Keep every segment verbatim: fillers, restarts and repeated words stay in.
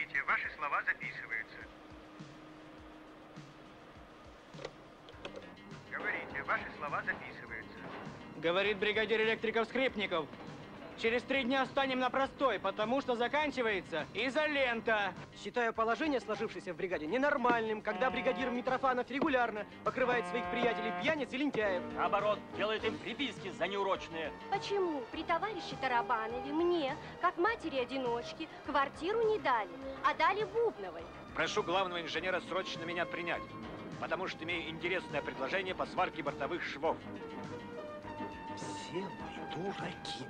Говорите, ваши слова записываются. Говорите, ваши слова записываются. Говорит бригадир электриков Скрипников. Через три дня станем на простой, потому что заканчивается изолента. Считаю положение, сложившееся в бригаде, ненормальным, когда бригадир Митрофанов регулярно покрывает своих приятелей пьяниц и лентяев. Наоборот, делает им приписки за неурочные. Почему при товарище Тарабанове мне, как матери-одиночки, квартиру не дали, а дали Бубновой? Прошу главного инженера срочно меня принять, потому что имею интересное предложение по сварке бортовых швов. Все мы дураки.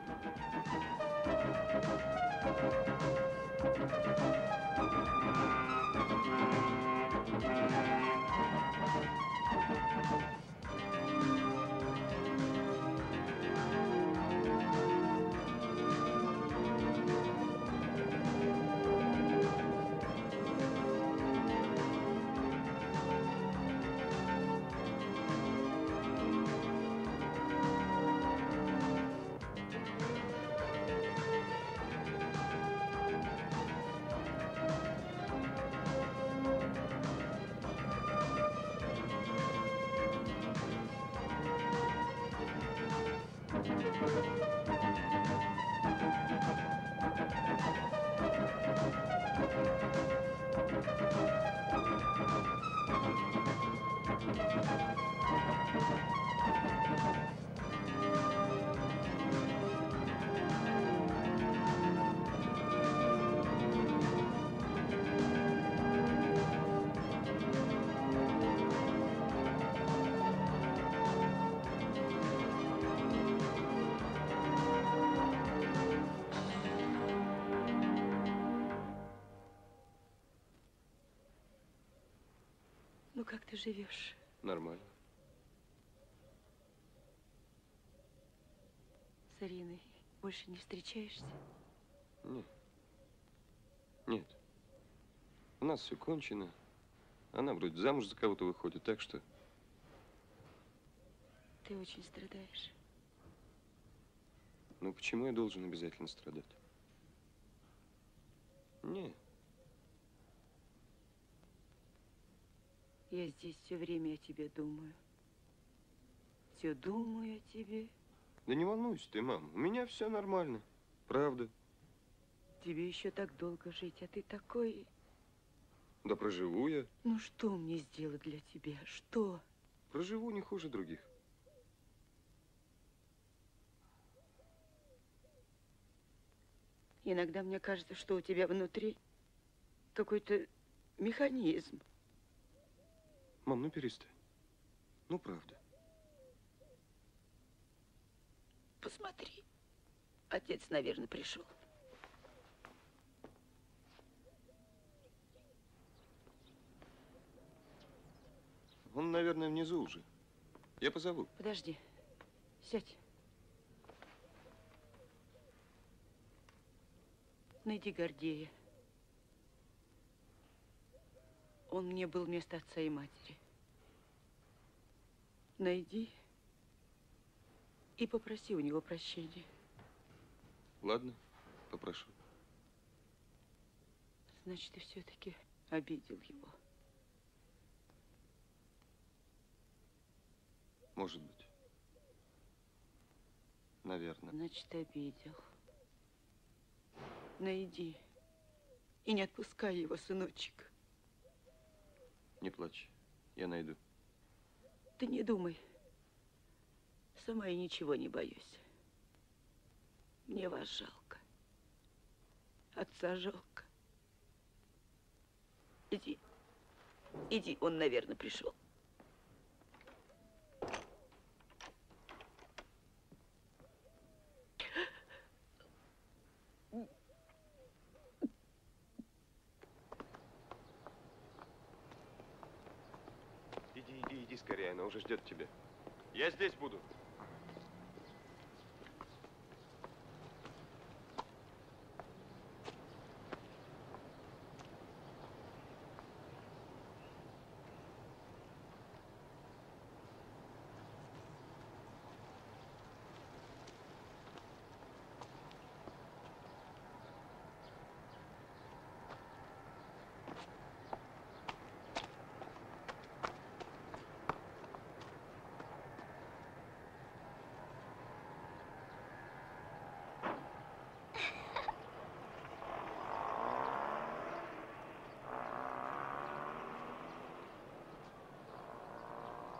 Ну, как ты живешь? Нормально. С Ариной больше не встречаешься? Нет. Нет. У нас все кончено. Она вроде замуж за кого-то выходит, так что... Ты очень страдаешь. Ну, почему я должен обязательно страдать? Нет. Я здесь все время о тебе думаю. Все думаю о тебе. Да не волнуйся ты, мама. У меня все нормально. Правда. Тебе еще так долго жить, а ты такой... Да проживу я. Ну, что мне сделать для тебя? Что? Проживу не хуже других. Иногда мне кажется, что у тебя внутри какой-то механизм. Мам, ну перестань. Ну, правда. Посмотри. Отец, наверное, пришел. Он, наверное, внизу уже. Я позову. Подожди. Сядь. Найди Гордея. Он мне был вместо отца и матери. Найди и попроси у него прощения. Ладно, попрошу. Значит, ты все-таки обидел его. Может быть. Наверное. Значит, обидел. Найди и не отпускай его, сыночек. Не плачь, я найду. Ты не думай. Сама я ничего не боюсь. Мне вас жалко. Отца жалко. Иди. Иди, он, наверное, пришел. Иди, иди, иди скорее, она уже ждет тебя. Я здесь буду.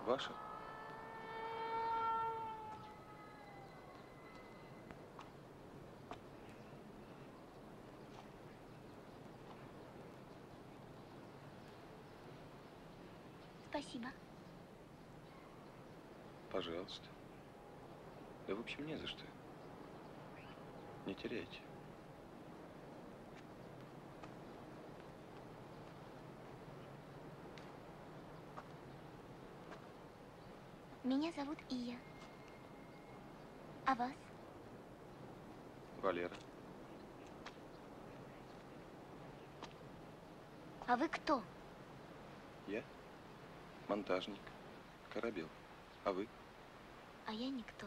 Ваша? Спасибо. Пожалуйста. Да, в общем, не за что. Не теряйте. Меня зовут Ия. А вас? Валера. А вы кто? Я? Монтажник. Корабел. А вы? А я никто.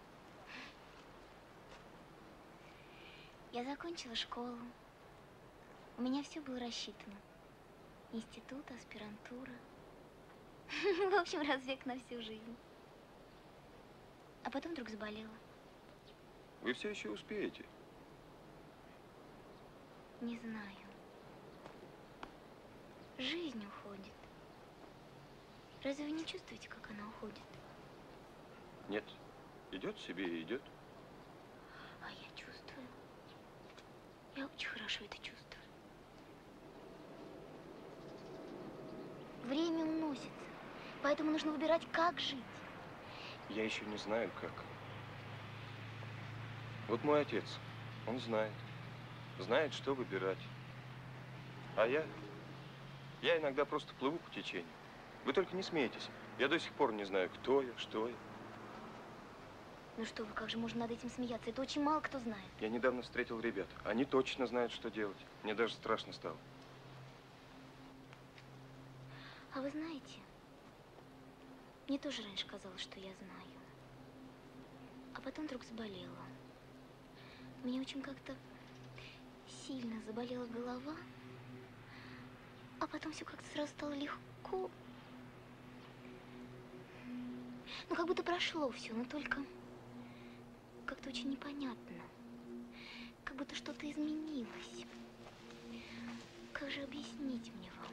Я закончила школу. У меня все было рассчитано. Институт, аспирантура. В общем, разбег на всю жизнь. А потом вдруг заболела. Вы все еще успеете. Не знаю. Жизнь уходит. Разве вы не чувствуете, как она уходит? Нет. Идет себе и идет. А я чувствую. Я очень хорошо это чувствую. Время уносится. Поэтому нужно выбирать, как жить. Я еще не знаю, как. Вот мой отец, он знает. Знает, что выбирать. А я? Я иногда просто плыву по течению. Вы только не смейтесь. Я до сих пор не знаю, кто я, что я. Ну что вы, как же можно над этим смеяться? Это очень мало кто знает. Я недавно встретил ребят. Они точно знают, что делать. Мне даже страшно стало. А вы знаете, мне тоже раньше казалось, что я знаю. А потом вдруг заболела. Мне очень как-то сильно заболела голова. А потом все как-то сразу стало легко. Ну, как будто прошло все, но только как-то очень непонятно. Как будто что-то изменилось. Как же объяснить мне вам?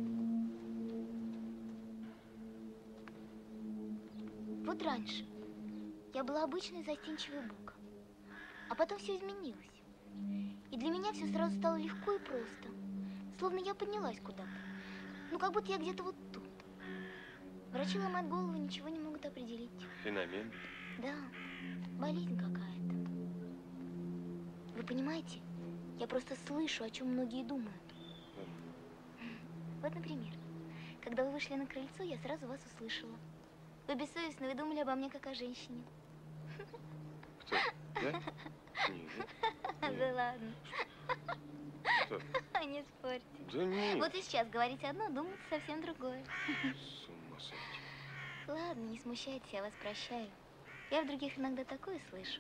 Вот раньше я была обычной застенчивой букой, а потом все изменилось. И для меня все сразу стало легко и просто. Словно я поднялась куда-то. Ну, как будто я где-то вот тут. Врачи ломают голову, ничего не могут определить. Феномен. Да, болезнь какая-то. Вы понимаете, я просто слышу, о чем многие думают. Вот, например, когда вы вышли на крыльцо, я сразу вас услышала. Вы бессовестно, вы думали обо мне как о женщине. Кто? Я? Нет. Да ладно. Что? Не спорьте. Да нет. Вот и сейчас говорите одно, думаете совсем другое. С ума сойти. Ладно, не смущайтесь, я вас прощаю. Я в других иногда такое слышу.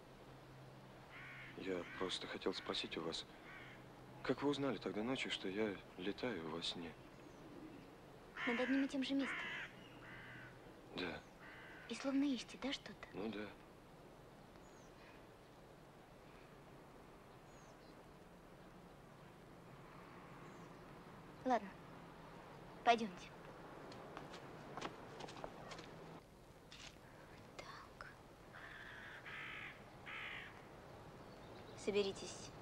Я просто хотел спросить у вас, как вы узнали тогда ночью, что я летаю во сне? Над одним и тем же местом. Да. И словно ищете, да, что-то? Ну да. Ладно, пойдемте. Так. Соберитесь.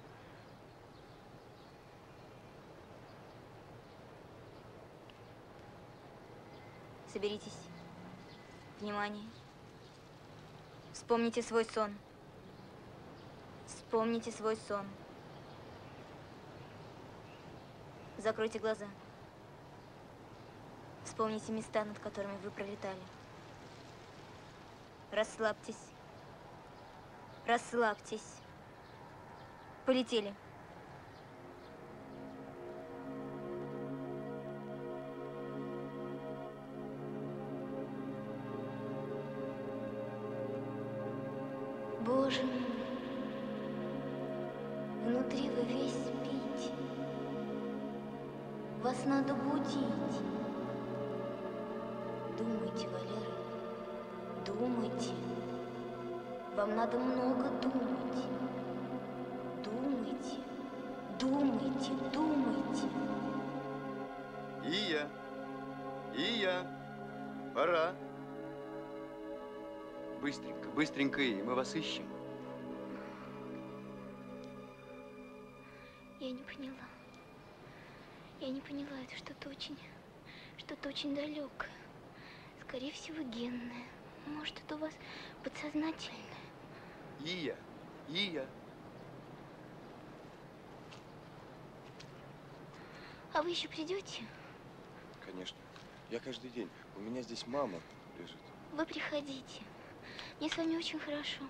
Соберитесь. Внимание. Вспомните свой сон. Вспомните свой сон. Закройте глаза. Вспомните места, над которыми вы пролетали. Расслабьтесь. Расслабьтесь. Полетели. Боже мой. Внутри вы весь спите. Вас надо будить. Думайте, Валера. Думайте. Вам надо много думать. Думайте. Думайте, думайте. Ия! Ия! Пора. Быстренько, быстренько, и мы вас ищем. Я не поняла. Я не поняла, это что-то очень, что-то очень далекое. Скорее всего, генное. Может, это у вас подсознательное. Ия, Ия. А вы еще придете? Конечно. Я каждый день. У меня здесь мама лежит. Вы приходите. Мне с вами очень хорошо.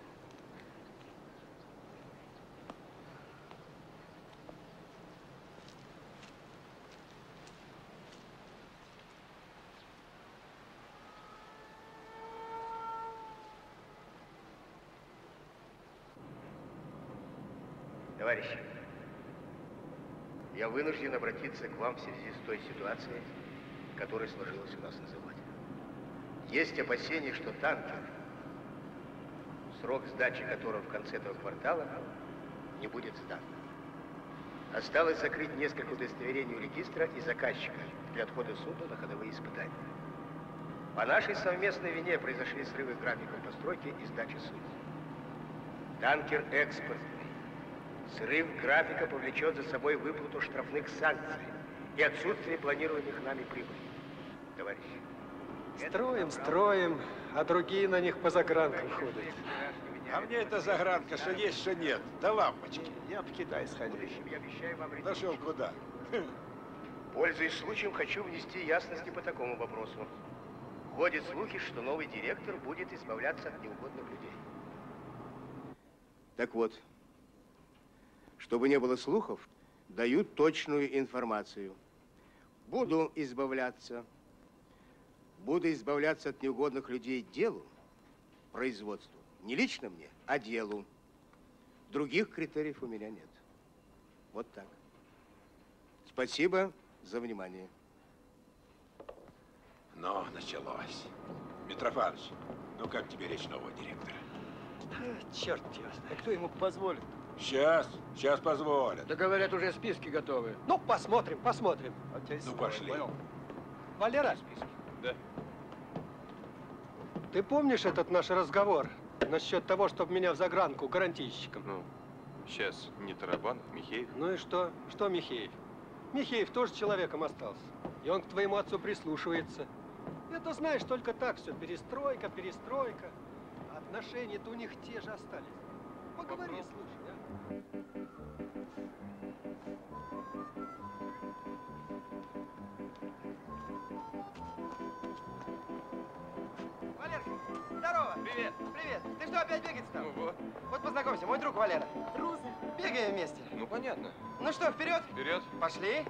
Товарищи, я вынужден обратиться к вам в связи с той ситуацией, которая сложилась у нас на заводе. Есть опасения, что танкер, срок сдачи которого в конце этого квартала, не будет сдан. Осталось закрыть несколько удостоверений у регистра и заказчика для отхода судна на ходовые испытания. По нашей совместной вине произошли срывы графиков постройки и сдачи судна. Танкер экспортный. Срыв графика повлечет за собой выплату штрафных санкций и отсутствие планируемых нами прибыли. Товарищи. Строим, строим, а другие на них по загранкам ходят. А мне эта загранка, что есть, что нет. Да лампочки. Я в Китай сходил. Я обещаю вам Зашел куда? Пользуясь случаем, хочу внести ясности по такому вопросу. Ходят слухи, что новый директор будет избавляться от неугодных людей. Так вот, чтобы не было слухов, дают точную информацию. Буду избавляться. Буду избавляться от неугодных людей делу, производству. Не лично мне, а делу. Других критериев у меня нет. Вот так. Спасибо за внимание. Ну, началось. Митрофанович, ну как тебе речь нового директора? Черт его знает, кто ему позволит? Сейчас, сейчас позволят. Да говорят, уже списки готовы. Ну, посмотрим, посмотрим. Ну, пошли. Валера, Да. ты помнишь этот наш разговор насчет того, чтобы меня в загранку гарантийщиком? Ну, сейчас не Тарабанов, Михеев. Ну и что? Что Михеев? Михеев тоже человеком остался. И он к твоему отцу прислушивается. Это, знаешь, только так все. Перестройка, перестройка. Отношения-то у них те же остались. Поговори, слушай, а? Валерка, здорово! Привет! Привет! Ты что, опять бегать стал? Ну вот. Вот познакомься, мой друг Валера. Роза. Бегаем вместе. Ну, понятно. Ну что, вперед? Вперед. Пошли.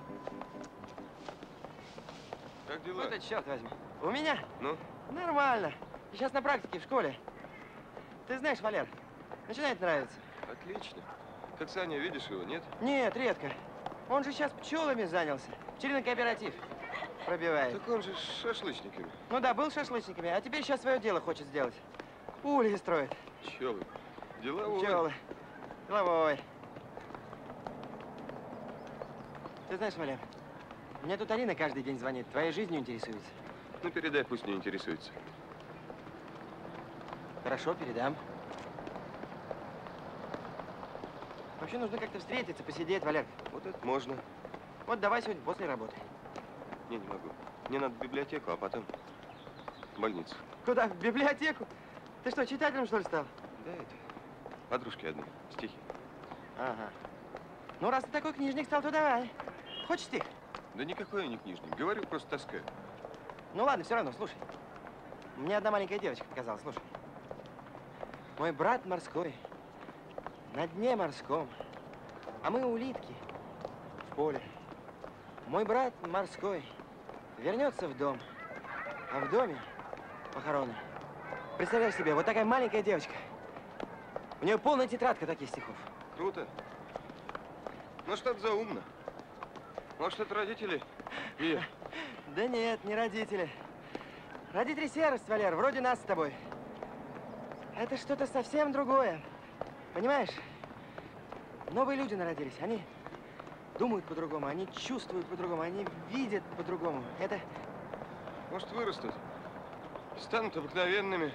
Как дела? Вот это черт возьми. У меня? Ну? Нормально. Сейчас на практике в школе. Ты знаешь, Валер, начинает нравиться. Отлично. Как Саня, видишь его, нет? Нет, редко. Он же сейчас пчелами занялся. Пчелиный кооператив пробивает. Так он же с шашлычниками. Ну да, был шашлычниками, а теперь сейчас свое дело хочет сделать. Ульи строит. Пчелы. Деловой. Пчелы. Деловой. Ты знаешь, Валя, мне тут Арина каждый день звонит, твоей жизнью интересуется. Ну, передай, пусть не интересуется. Хорошо, передам. Вообще нужно как-то встретиться, посидеть, Валер. Вот это можно. Вот давай сегодня после работы. Не, не могу. Мне надо в библиотеку, а потом в больницу. Куда? В библиотеку? Ты что, читателем, что ли, стал? Да это, подружки одной, стихи. Ага. Ну, раз ты такой книжник стал, то давай. Хочешь стих? Да никакой я не книжник. Говорю, просто таскаю. Ну ладно, все равно, слушай. Мне одна маленькая девочка показалась, слушай. Мой брат морской, на дне морском, а мы улитки в поле. Мой брат морской вернется в дом, а в доме похороны. Представляешь себе, вот такая маленькая девочка. У нее полная тетрадка таких стихов. Круто. Ну, что-то заумно. Может, это родители? И... Да нет, не родители. Родители серость, Валер, вроде нас с тобой. Это что-то совсем другое. Понимаешь? Новые люди народились. Они думают по-другому, они чувствуют по-другому, они видят по-другому. Это... Может, вырастут. Станут обыкновенными.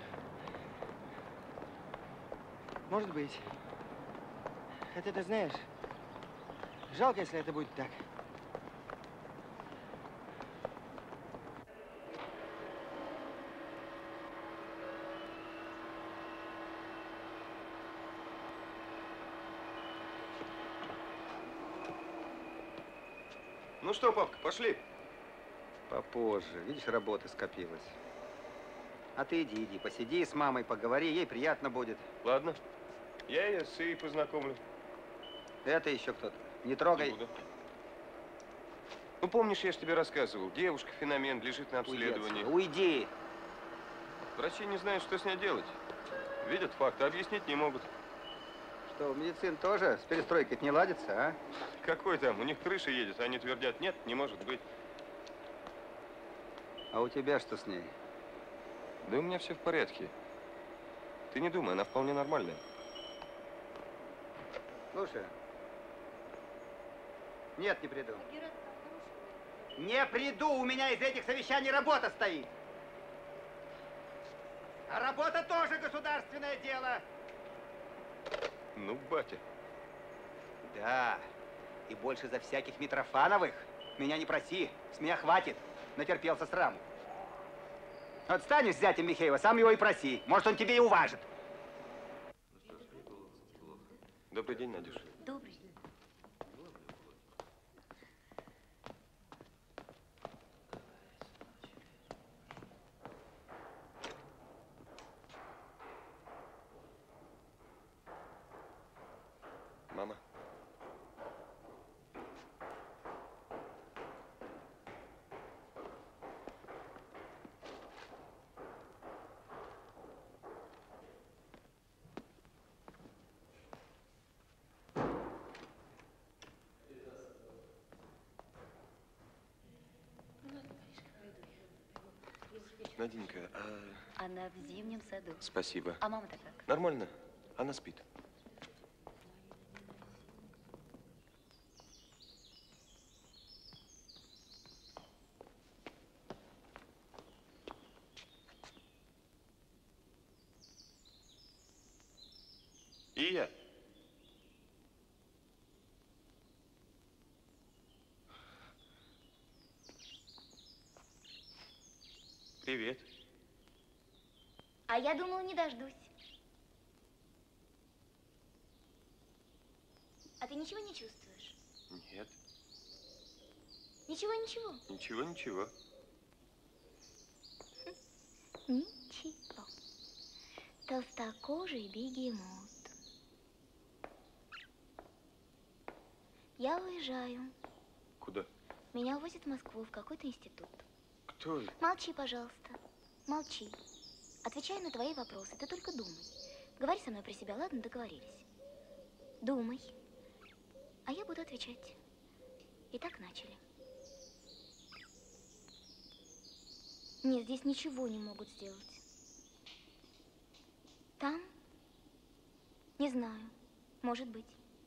Может быть. Хотя ты знаешь, жалко, если это будет так. Ну что, папка, пошли? Попозже. Видишь, работа скопилась. А ты иди, иди, посиди с мамой, поговори, ей приятно будет. Ладно. Я ее с Ией познакомлю. Это еще кто-то. Не трогай. Не буду. Ну, помнишь, я же тебе рассказывал, девушка-феномен лежит на обследовании. Уйди, уйди. Врачи не знают, что с ней делать. Видят факты, объяснить не могут. Что, в медицине тоже с перестройкой не ладится, а? Какой там? У них крыша едет, а они твердят, нет, не может быть. А у тебя что с ней? Да у меня все в порядке. Ты не думай, она вполне нормальная. Слушай. Нет, не приду. Не приду, у меня из этих совещаний работа стоит. А работа тоже государственное дело. Ну, батя. Да. И больше за всяких Митрофановых меня не проси. С меня хватит. Натерпелся сраму. Вот станешь зятем Михеева, сам его и проси. Может, он тебе и уважит. Добрый день, Надюша. Добрый. Мама. Наденька, а... Она в зимнем саду. Спасибо. А мама-то как? Нормально. Она спит. И я. Привет. А я думала, не дождусь. А ты ничего не чувствуешь? Нет. Ничего, ничего. Ничего, ничего. Ничего. Толстокожий бегемот. Я уезжаю. Куда? Меня увозят в Москву в какой-то институт. Кто? Молчи, пожалуйста. Молчи. Отвечаю на твои вопросы. Ты только думай. Говори со мной про себя, ладно? Договорились. Думай. А я буду отвечать. Итак, начали. Нет, здесь ничего не могут сделать. Там? Не знаю. Может быть.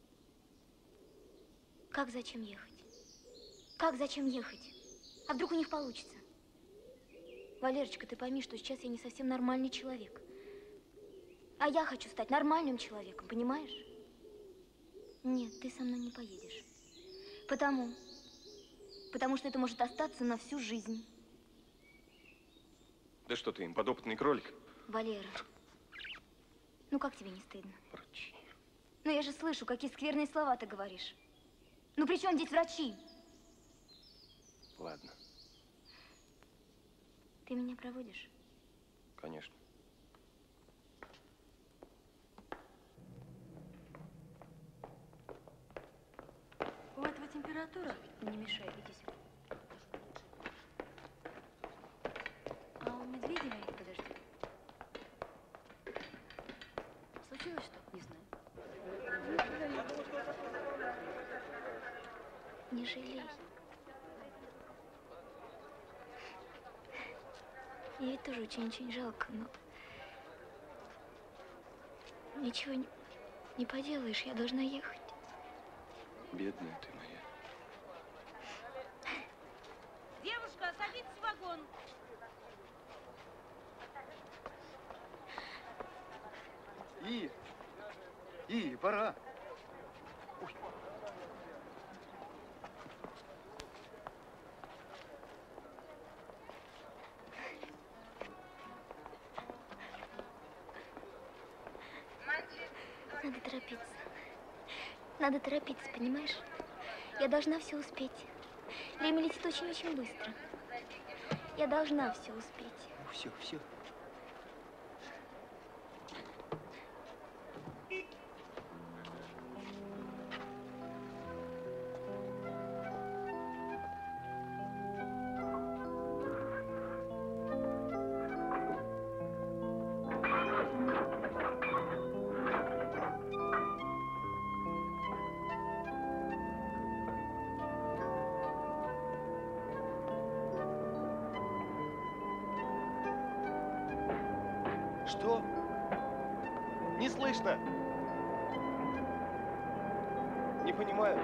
Как зачем ехать? Как зачем ехать? А вдруг у них получится? Валерочка, ты пойми, что сейчас я не совсем нормальный человек. А я хочу стать нормальным человеком, понимаешь? Нет, ты со мной не поедешь. Потому. Потому что это может остаться на всю жизнь. Да что ты им, подопытный кролик? Валера, ну как тебе не стыдно? Врачи. Ну я же слышу, какие скверные слова ты говоришь. Ну при чем здесь врачи? Ладно. Ты меня проводишь? Конечно. У этого температура? Не мешай, иди сюда. А у Медведевой? Подожди. Случилось что? Не знаю. Не жалей. Ей тоже очень-очень жалко, но... Ничего не, не поделаешь, я должна ехать. Бедная ты моя. Девушка, садитесь в вагон. И, пора. Ой. Надо торопиться. Надо торопиться, понимаешь? Я должна все успеть. Время летит очень-очень быстро. Я должна все успеть. Все, все. Что? Не слышно. Не понимаю.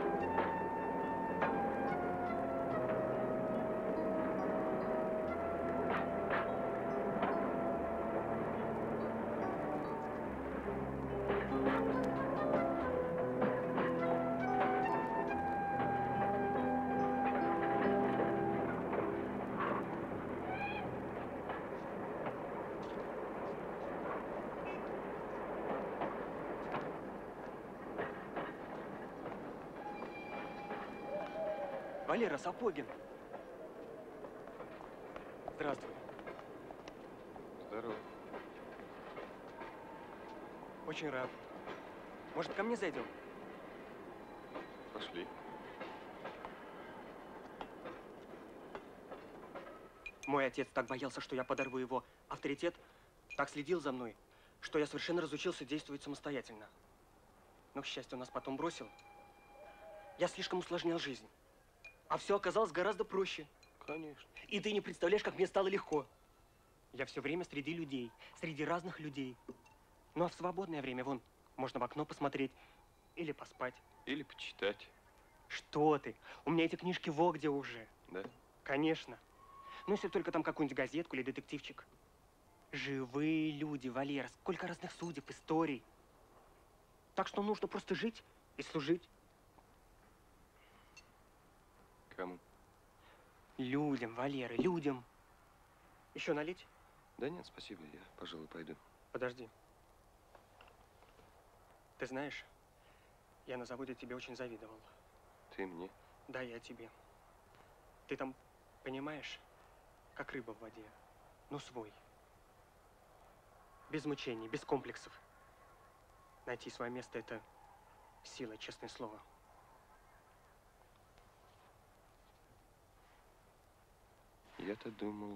Валера Сапогин. Здравствуй. Здорово. Очень рад. Может, ко мне зайдем? Пошли. Мой отец так боялся, что я подорву его авторитет, так следил за мной, что я совершенно разучился действовать самостоятельно. Но, к счастью, он нас потом бросил. Я слишком усложнял жизнь. А все оказалось гораздо проще. Конечно. И ты не представляешь, как мне стало легко. Я все время среди людей, среди разных людей. Ну а в свободное время, вон, можно в окно посмотреть или поспать. Или почитать. Что ты? У меня эти книжки во где уже. Да? Конечно. Ну, если только там какую-нибудь газетку или детективчик. Живые люди, Валера. Сколько разных судеб, историй. Так что нужно просто жить и служить. Кому? Людям, Валера, людям. Еще налить? Да нет, спасибо, я, пожалуй, пойду. Подожди. Ты знаешь, я на заводе тебе очень завидовал. Ты мне? Да, я тебе. Ты там, понимаешь, как рыба в воде, но свой. Без мучений, без комплексов. Найти свое место – это сила, честное слово. Я-то думал,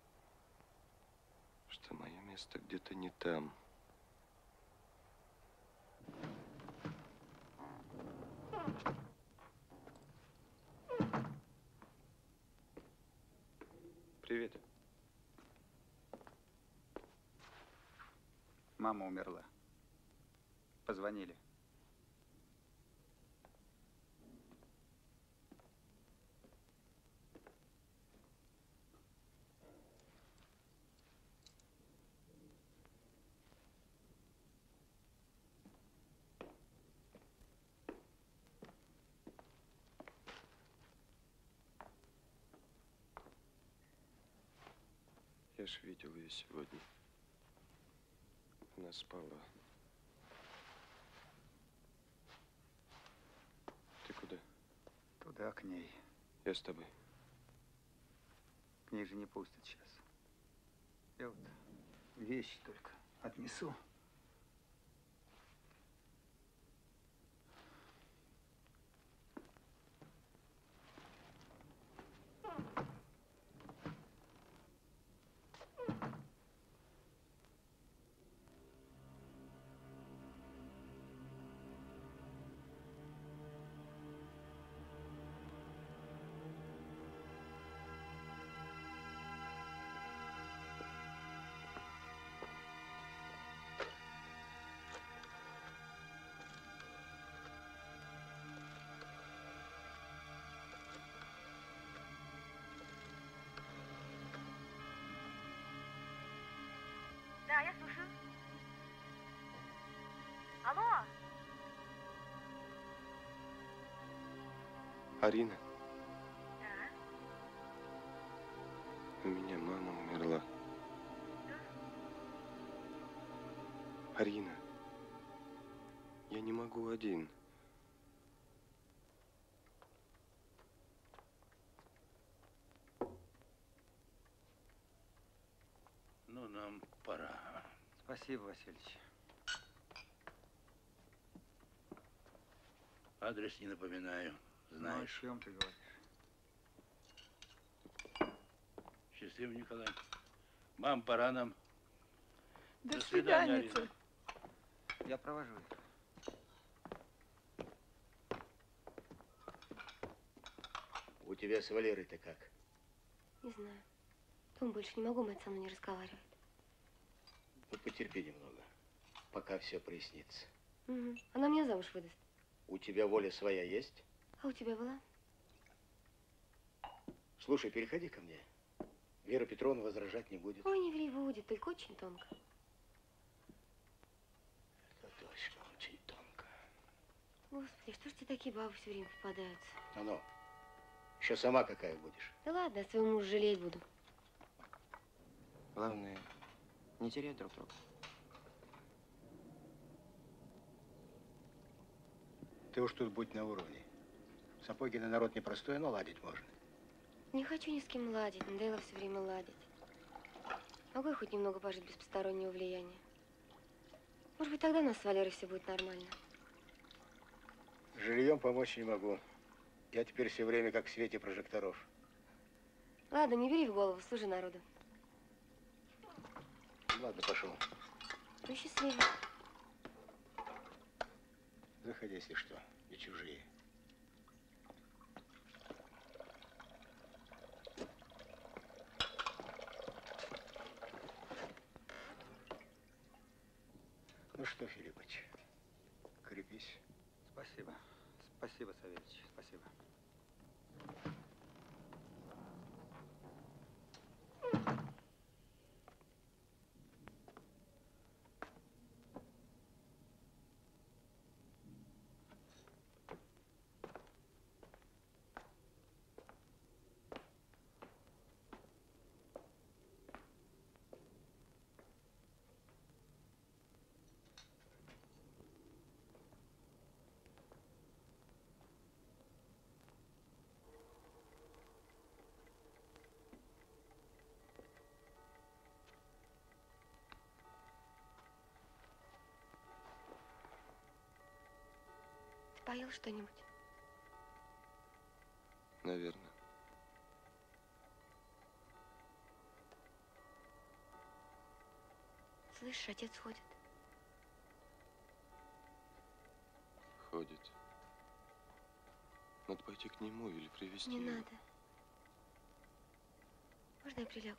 что мое место где-то не там. Привет. Мама умерла. Позвонили. Я ж видел ее сегодня. Она спала. Ты куда? Туда, к ней. Я с тобой. К ней же не пустят сейчас. Я вот вещи только отнесу. Арина? Да. У меня мама умерла. Что? Арина, я не могу один. Ну, нам пора. Спасибо, Васильевич. Адрес не напоминаю. Знаешь. Ну, о чем ты говоришь? Счастливо, Николай. Мам, пора нам. До, До свидания, свидания. Арина. Я провожу их. У тебя с Валерой-то как? Не знаю. Том, больше не могу, мать со мной не разговаривает. Ну, потерпи немного, пока все прояснится. Угу. Она меня замуж выдаст. У тебя воля своя есть? А у тебя была? Слушай, переходи ко мне. Вера Петровна возражать не будет. Ой, не ври, будет, только очень тонко. Это точно очень тонко. Господи, что ж тебе такие бабы все время попадаются? Ну-ну, еще сама какая будешь? Да ладно, я своего мужа жалеть буду. Главное, не терять друг друга. Ты уж тут будь на уровне. Сапоги на народ непростой, но ладить можно. Не хочу ни с кем ладить, надоело все время ладить. Могу я хоть немного пожить без постороннего влияния? Может быть, тогда у нас с Валерой все будет нормально. С жильем помочь не могу. Я теперь все время как в свете прожекторов. Ладно, не бери в голову, служи народу. Ладно, пошел. Ну, счастливо. Заходи, если что, не чужие. Ну что, Филиппыч, крепись. Спасибо. Спасибо, Савельич. Спасибо. Поел что-нибудь? Наверное. Слышишь, отец ходит. Ходит. Надо пойти к нему или привезти Не его. надо. Можно я прилягу?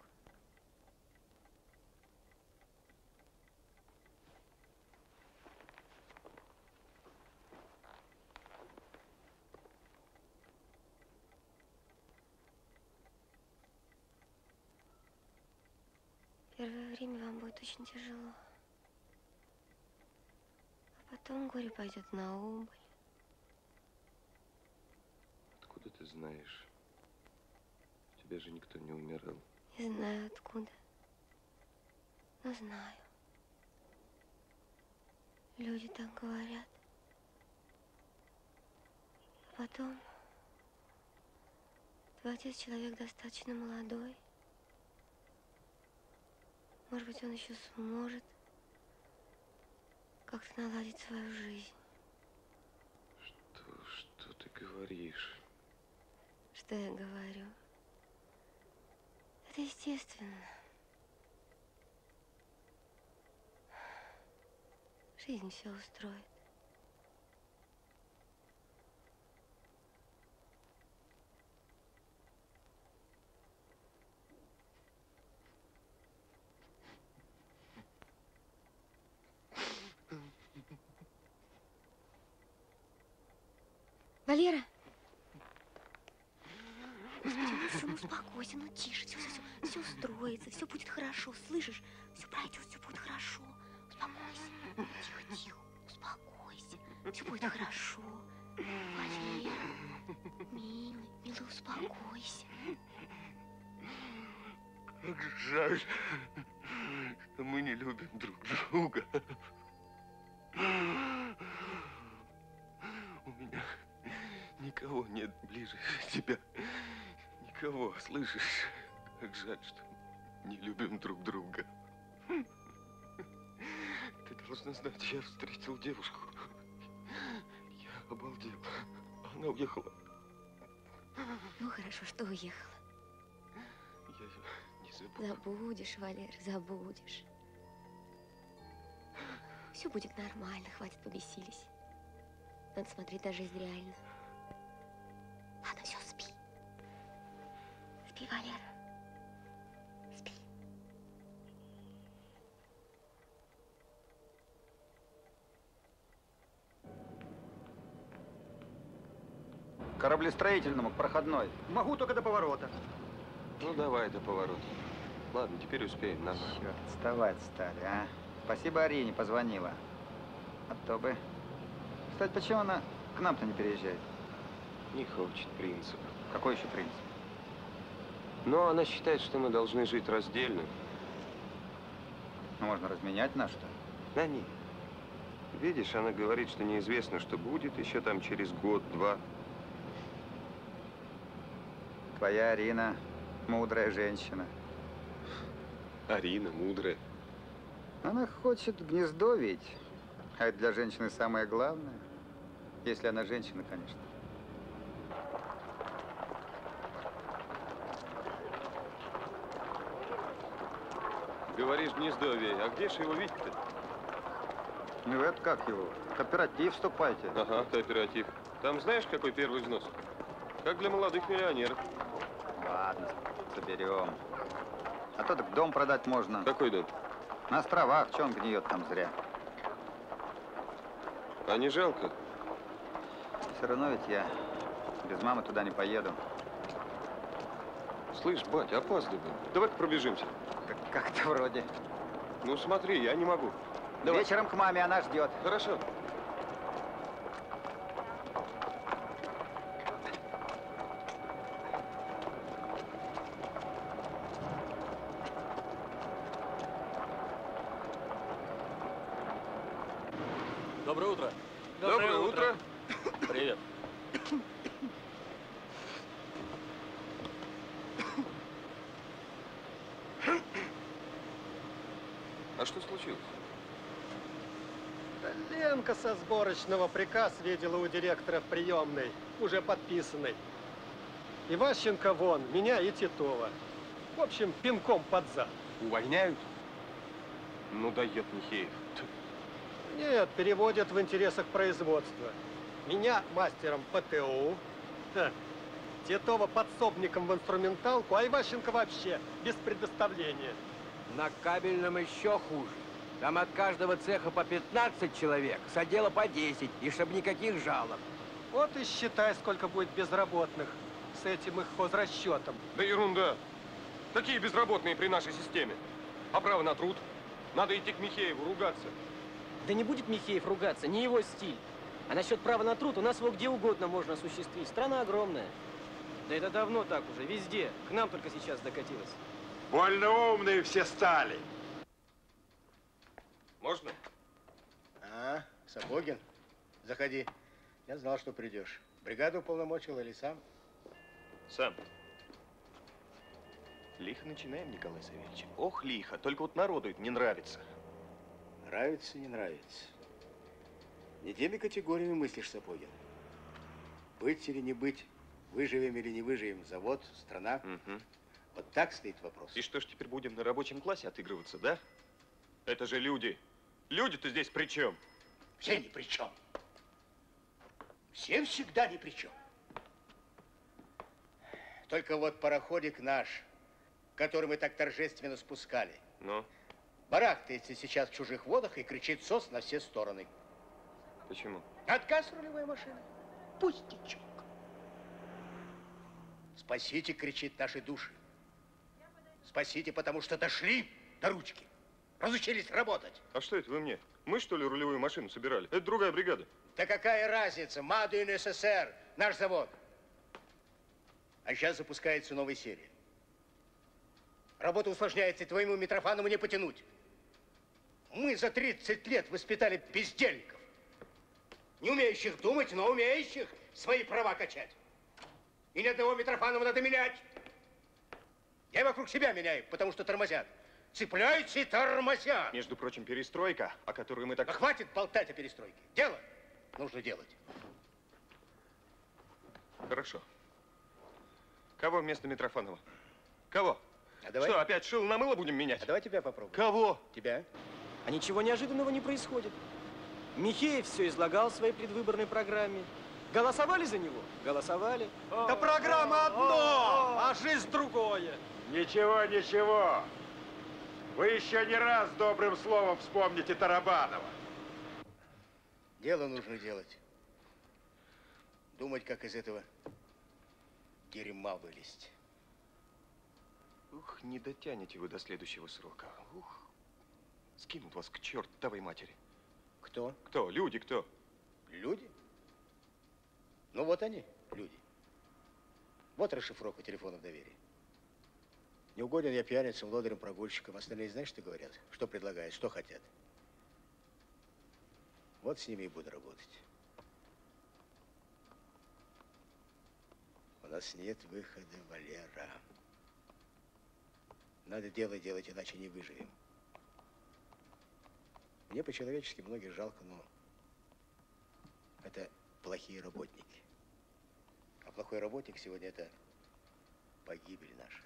Первое время вам будет очень тяжело. А потом горе пойдет на убыль. Откуда ты знаешь? У тебя же никто не умирал. Не знаю откуда, но знаю. Люди так говорят. А потом твой отец человек достаточно молодой. Может быть, он еще сможет как-то наладить свою жизнь. Что, что ты говоришь? Что я говорю? Это естественно. Жизнь все устроит. Валера! Господи, ну все, ну успокойся, ну тише, все, все, все, все устроится, все будет хорошо, слышишь? Все пройдет, все будет хорошо. Успокойся, тихо, тихо, успокойся, все будет хорошо. Валера, милый. Успокойся. Как же жаль, что мы не любим друг друга. У меня никого нет ближе тебя. Никого, слышишь? Как жаль, что не любим друг друга. Ты должна знать, я встретил девушку. Я обалдел. Она уехала. Ну, хорошо, что уехала. Я ее не забуду. Забудешь, Валер, забудешь. Все будет нормально, хватит побесились. Надо смотреть на жизнь реально. Ладно, все, спи. Спи, Валер. Спи. Кораблестроительному, к проходной. Могу только до поворота. Ну, давай до поворота. Ладно, теперь успеем, нормально. Черт, вставать стали, а? Спасибо, Арине позвонила. А то бы... Кстати, почему она к нам-то не переезжает? Не хочет принцип. Какой еще принцип? Но она считает, что мы должны жить раздельно. Ну, можно разменять на что? Да нет. Видишь, она говорит, что неизвестно, что будет еще там через год-два. Твоя Арина мудрая женщина. Арина мудрая. Она хочет гнездо ведь. А это для женщины самое главное. Если она женщина, конечно. Говоришь, гнездовье. А где же его видеть-то? Ну, это как его? Кооператив вступайте. Ага, кооператив. Там знаешь, какой первый взнос? Как для молодых миллионеров. Ладно, соберем. А то так дом продать можно. Какой дом? На островах. Че он гниет там зря? А не жалко? Все равно ведь я без мамы туда не поеду. Слышь, бать, опаздываем. Давай-ка пробежимся. Как-то вроде. Ну смотри, я не могу. Давай. Вечером к маме, она ждет. Хорошо. Доброе утро. Доброе, Доброе утро. утро. Привет. А что случилось? Ленка со сборочного приказ видела у директора в приемной, уже подписанный. Иващенко вон, меня и Титова. В общем, пинком под зад. Увольняют? Ну, дает Михеев. Нет, переводят в интересах производства. Меня мастером ПТУ, ха, Титова подсобником в инструменталку, а Иващенко вообще без предоставления. На кабельном еще хуже. Там от каждого цеха по пятнадцать человек, с отдела по десять, и чтоб никаких жалоб. Вот и считай, сколько будет безработных с этим их хозрасчетом. Да ерунда. Какие безработные при нашей системе? А право на труд? Надо идти к Михееву ругаться. Да не будет Михеев ругаться, не его стиль. А насчет права на труд у нас его где угодно можно осуществить. Страна огромная. Да это давно так уже, везде. К нам только сейчас докатилось. Больно умные все стали. Можно? А, Сапогин, заходи. Я знал, что придешь. Бригаду уполномочил или сам? Сам. Лихо начинаем, Николай Савельевич. Ох, лихо. Только вот народу это не нравится. Нравится, не нравится. Не теми категориями мыслишь, Сапогин. Быть или не быть, выживем или не выживем, завод, страна. Угу. Вот так стоит вопрос. И что ж теперь будем на рабочем классе отыгрываться, да? Это же люди. Люди-то здесь при чем? Все ни при чем. Все всегда ни при чем. Только вот пароходик наш, который мы так торжественно спускали, Ну? барахтается сейчас в чужих водах и кричит сос на все стороны. Почему? Отказ рулевой машины. Пустячок. Спасите, кричит, наши души. Спасите, потому что дошли до ручки. Разучились работать. А что это вы мне? Мы, что ли, рулевую машину собирали? Это другая бригада. Да какая разница? Made in СССР, наш завод. А сейчас запускается новая серия. Работа усложняется, и твоему Митрофанову не потянуть. Мы за тридцать лет воспитали бездельников. Не умеющих думать, но умеющих свои права качать. И ни одного Митрофанова надо менять. Я вокруг себя меняю, потому что тормозят. Цепляются и тормозят. Между прочим, перестройка, о которой мы так... Да хватит болтать о перестройке. Дело нужно делать. Хорошо. Кого вместо Митрофанова? Кого? А давай... Что, опять шил на мыло будем менять? А давай тебя попробуем. Кого? Тебя. А ничего неожиданного не происходит. Михеев все излагал в своей предвыборной программе. Голосовали за него? Голосовали. Да программа одно, а жизнь другое. Ничего, ничего. Вы еще не раз добрым словом вспомните Тарабанова. Дело нужно делать. Думать, как из этого дерьма вылезть. Ух, не дотянете вы до следующего срока. Ух, скинут вас к чертовой матери. Кто? Кто? Люди, кто? Люди? Ну вот они, люди. Вот расшифровка телефонов доверия. Не угоден я пьяницам, лодырям, прогульщикам. Остальные знаешь, что говорят? Что предлагают, что хотят. Вот с ними и буду работать. У нас нет выхода, Валера. Надо дело делать, иначе не выживем. Мне по-человечески многих жалко, но это плохие работники. А плохой работник сегодня это погибель наша.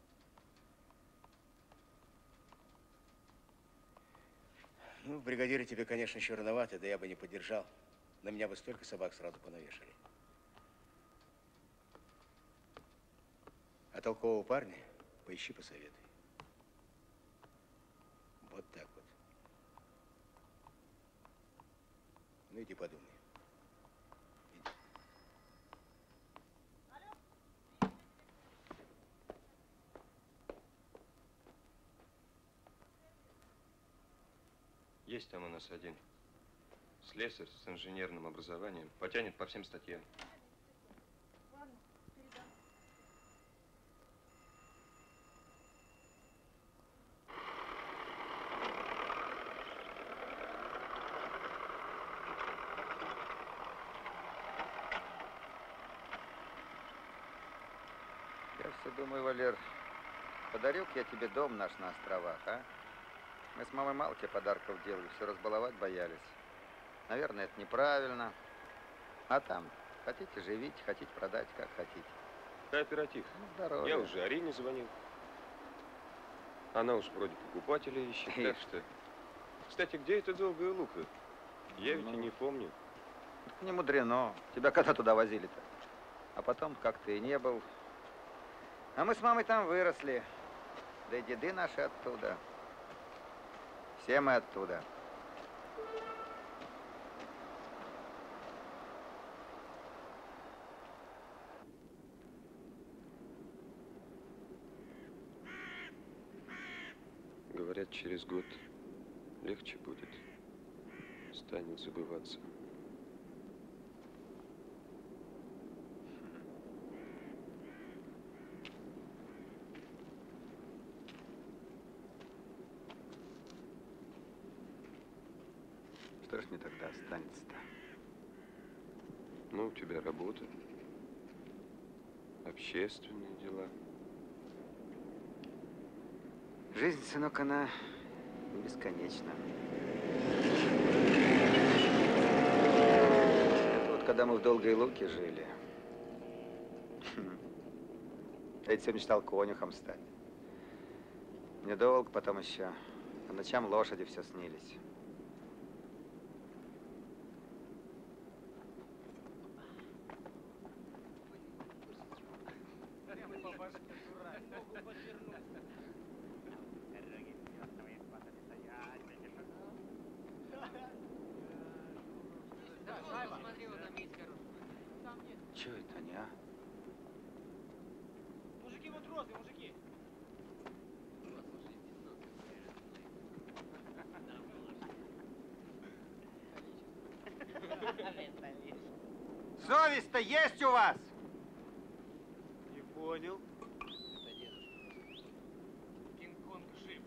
Ну, бригадиры тебе, конечно, еще рановато, да я бы не поддержал. На меня бы столько собак сразу понавешали. А толкового парня поищи, посоветуй. Вот так вот. Ну, иди подумай. Иди. Есть там у нас один. Слесарь с инженерным образованием. Потянет по всем статьям. Я все думаю, Валер, подарил-ка я тебе дом наш на островах, а? Мы с мамой мало тебе подарков делали, все разбаловать боялись. Наверное, это неправильно. А там, хотите живите, хотите продать, как хотите. Кооператив. Ну, здоровья. Я уже Арине звонил. Она уж вроде покупателя ищет, так что... Кстати, где эта долгая лука? Я ведь Ну. и не помню. Так не мудрено. Тебя когда туда возили-то? А потом как-то и не был. А мы с мамой там выросли. Да и деды наши оттуда. Все мы оттуда. Говорят, через год легче будет. Станет забываться. Что ж мне тогда останется-то? Ну, у тебя работа, общественные дела. Жизнь, сынок, она бесконечна. Это вот когда мы в Долгой Луке жили. Я ведь все мечтал конюхом стать. Недолго потом еще. По ночам лошади все снились. Чего это они, а? Мужики, вот розы, мужики. Совесть-то есть у вас? понял. Кинг-Конг жив.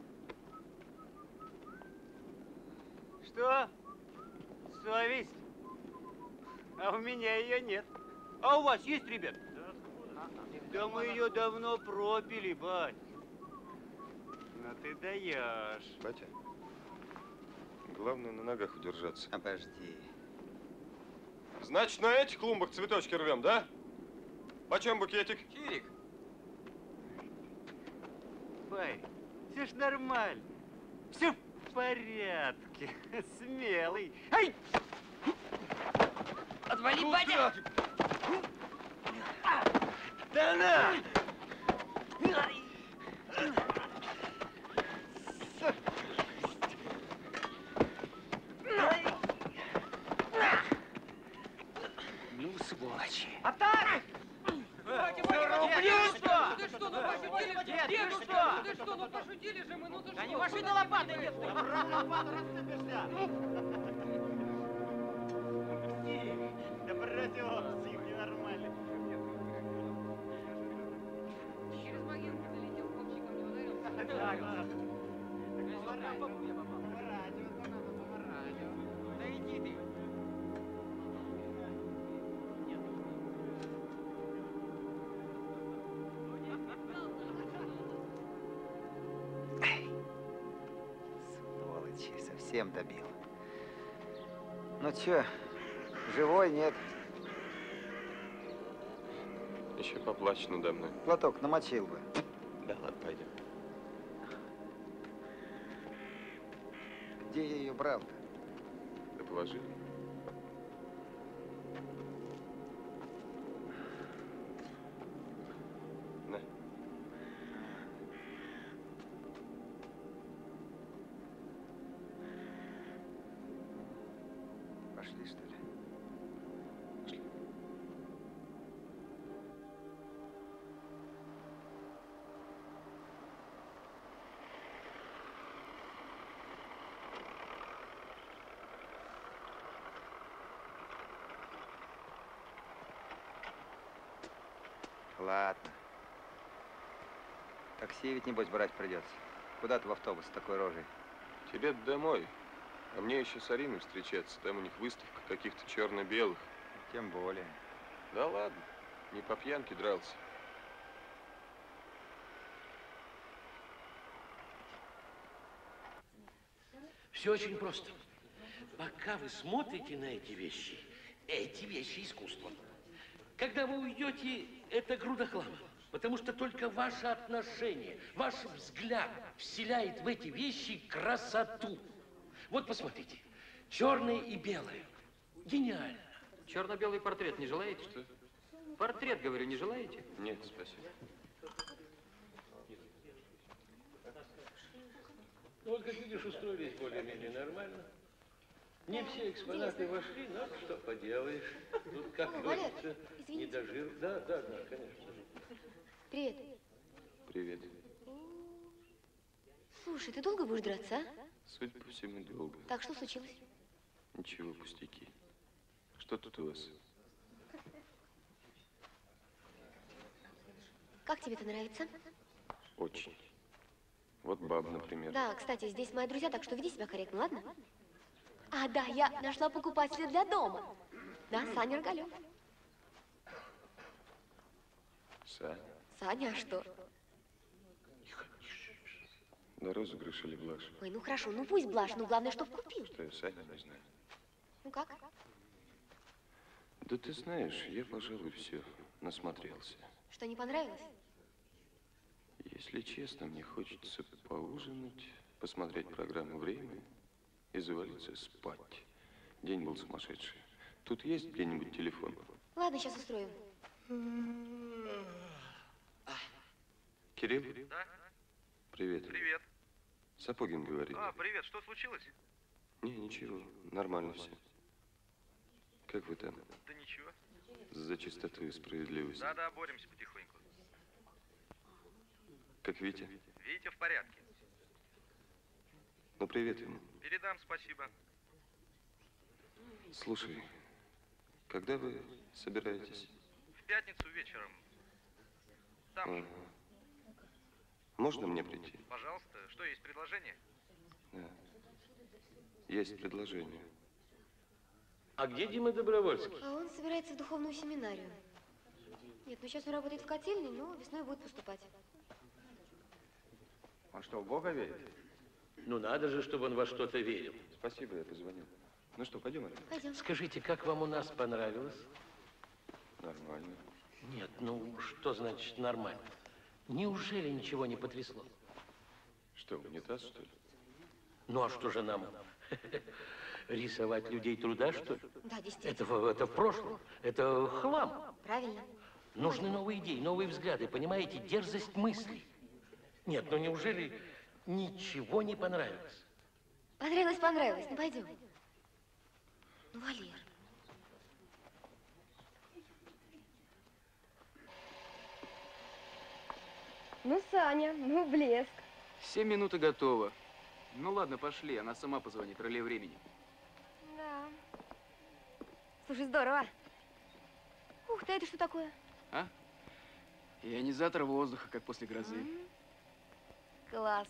Что? Совесть? А у меня ее нет. А у вас есть, ребят? Да мы ее давно пропили, бать. Ну ты даешь. Батя, главное на ногах удержаться. Обожди. Значит, на этих клумбах цветочки рвем, да? Почем букетик? Кирик. Бай, все ж нормально. Все в порядке. Смелый. Ай! Отвали, батя! Да на! Ну, сволочи. А так! Дед, что? ты что, ну пошутили? Дед, Дед, ты ну что? Ты что, ну пошутили же мы, ну ты что? Да не маши на лопатой, нет! Лопату рассыпешься! Да бросил, псих ненормальный. Через могилку залетел, копчиком не ударился. Так, ладно. Да иди ты. Сволочи, совсем добил. Ну чё, живой, нет? Еще поплачь надо мной. Платок намочил бы. Да ладно, пойдем. Где я ее брал-то? Да положи. На. Пошли, что ли? Пошли. Ладно. Такси ведь, небось, брать придется. Куда ты в автобус с такой рожей? Тебе домой. А мне еще с Ариной встречаться. Там у них выставка каких-то черно-белых. Тем более. Да ладно. Не по пьянке дрался. Все очень просто. Пока вы смотрите на эти вещи, эти вещи искусства. Когда вы уйдете, это груда хлама. Потому что только ваше отношение, ваш взгляд вселяет в эти вещи красоту. Вот посмотрите. Черное и белое. Гениально. Черно-белый портрет не желаете? Что? Портрет, говорю, не желаете? Нет, спасибо. Ну, вот, как видишь, устроились более-менее нормально. Не все экспонаты вошли, но что поделаешь. Тут, как Валер, говорится, не извините. дожил. Да, да, да, конечно. Привет. Привет. Слушай, ты долго будешь драться, а? Судя по всему, долго. Так, что случилось? Ничего, пустяки. Что тут у вас? Как тебе это нравится? Очень. Вот баба, например. Да, кстати, здесь мои друзья, так что веди себя корректно, ладно? А, да, я нашла покупателя для дома. Да, Саня Рогалев. Са? Саня, а что? Да розыгрыш или блажь? Ой, ну хорошо, ну пусть блажь, но главное, чтоб купил. Что я Саня не знаю. Ну как? Да ты знаешь, я, пожалуй, все насмотрелся. Что, не понравилось? Если честно, мне хочется поужинать, посмотреть программу «Время» и завалиться спать. День был сумасшедший. Тут есть где-нибудь телефон? Ладно, сейчас устроим. Кирилл? Да? Привет. Привет. Сапогин говорит. А, привет, что случилось? Не, ничего, нормально все. Как вы там? Да ничего. За чистоту и справедливость. Да-да, боремся потихоньку. Как Витя? Витя в порядке. Ну, привет ему. Передам, спасибо. Слушай, когда вы собираетесь? В пятницу вечером. Там же. Можно мне прийти? Пожалуйста. Что, есть предложение? Да. Есть предложение. А где Дима Добровольский? А он собирается в духовную семинарию. Нет, ну сейчас он работает в котельной, но весной будет поступать. Он что, в Бога верит? Ну надо же, чтобы он во что-то верил. Спасибо, я позвонил. Ну что, пойдем, Арина? Пойдем. Скажите, как вам у нас понравилось? Нормально. Нет, ну что значит нормально? Неужели ничего не потрясло? Что, унитаз, что ли? Ну а что же нам? Рисовать людей труда, что ли? Да, действительно. Это, в- это в прошлом. Это хлам. Правильно. Нужны новые идеи, новые взгляды, понимаете? Дерзость мыслей. Нет, ну неужели ничего не понравилось? Понравилось, понравилось. Ну, пойдем. Ну, Валер. Ну, Саня, ну, блеск. Семь минут и готово. Ну ладно, пошли, она сама позвонит, реле времени. Да. Слушай, здорово. Ух ты, это что такое? А? Ионизатор воздуха, как после грозы. М, Класс.